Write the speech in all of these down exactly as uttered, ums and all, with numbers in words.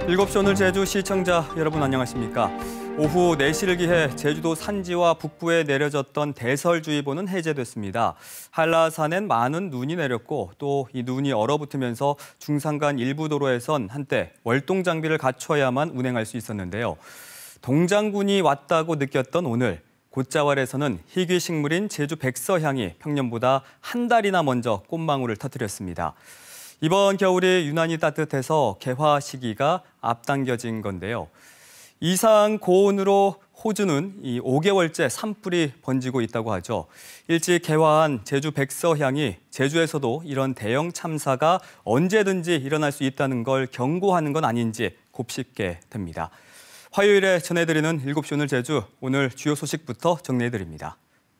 일곱 시 오늘 제주 시청자 여러분 안녕하십니까? 오후 네 시를 기해 제주도 산지와 북부에 내려졌던 대설주의보는 해제됐습니다. 한라산엔 많은 눈이 내렸고 또 이 눈이 얼어붙으면서 중산간 일부 도로에선 한때 월동 장비를 갖춰야만 운행할 수 있었는데요. 동장군이 왔다고 느꼈던 오늘, 곶자왈에서는 희귀 식물인 제주 백서향이 평년보다 한 달이나 먼저 꽃망울을 터뜨렸습니다. 이번 겨울이 유난히 따뜻해서 개화 시기가 앞당겨진 건데요. 이상 고온으로 호주는 이 오 개월째 산불이 번지고 있다고 하죠. 일찍 개화한 제주 백서향이 제주에서도 이런 대형 참사가 언제든지 일어날 수 있다는 걸 경고하는 건 아닌지 곱씹게 됩니다. 화요일에 전해드리는 일곱 시 오늘 제주, 오늘 주요 소식부터 정리해드립니다.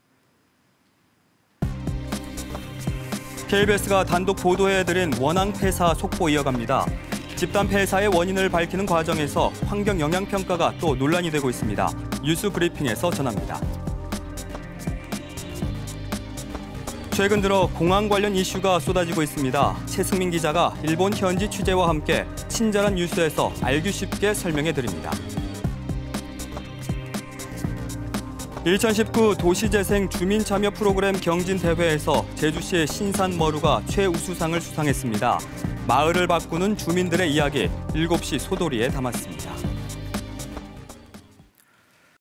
케이비에스가 단독 보도해드린 원앙 폐사 속보 이어갑니다. 집단 폐사의 원인을 밝히는 과정에서 환경 영향 평가가 또 논란이 되고 있습니다. 뉴스 브리핑에서 전합니다. 최근 들어 공항 관련 이슈가 쏟아지고 있습니다. 최승민 기자가 일본 현지 취재와 함께 친절한 뉴스에서 알기 쉽게 설명해드립니다. 이천십구 도시재생 주민참여 프로그램 경진대회에서 제주시 신산머루가 최우수상을 수상했습니다. 마을을 바꾸는 주민들의 이야기, 일곱 시 소도리에 담았습니다.